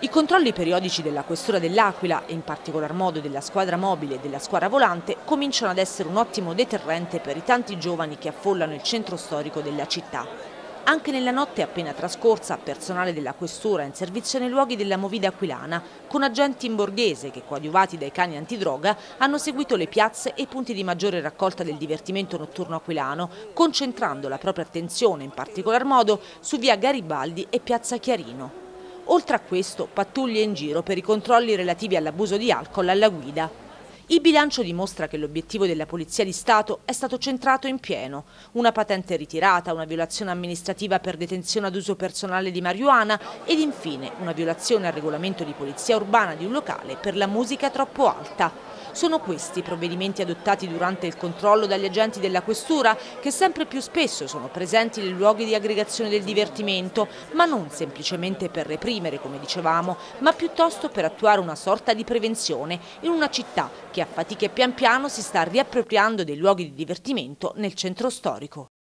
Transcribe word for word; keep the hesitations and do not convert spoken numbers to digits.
I controlli periodici della Questura dell'Aquila e in particolar modo della squadra mobile e della squadra volante cominciano ad essere un ottimo deterrente per i tanti giovani che affollano il centro storico della città. Anche nella notte appena trascorsa, personale della Questura in servizio nei luoghi della Movida aquilana, con agenti in borghese che, coadiuvati dai cani antidroga, hanno seguito le piazze e i punti di maggiore raccolta del divertimento notturno aquilano, concentrando la propria attenzione in particolar modo su via Garibaldi e piazza Chiarino. Oltre a questo, pattuglie in giro per i controlli relativi all'abuso di alcol alla guida. Il bilancio dimostra che l'obiettivo della Polizia di Stato è stato centrato in pieno. Una patente ritirata, una violazione amministrativa per detenzione ad uso personale di marijuana ed infine una violazione al regolamento di polizia urbana di un locale per la musica troppo alta. Sono questi i provvedimenti adottati durante il controllo dagli agenti della Questura, che sempre più spesso sono presenti nei luoghi di aggregazione del divertimento, ma non semplicemente per reprimere, come dicevamo, ma piuttosto per attuare una sorta di prevenzione in una città che a fatica e pian piano si sta riappropriando dei luoghi di divertimento nel centro storico.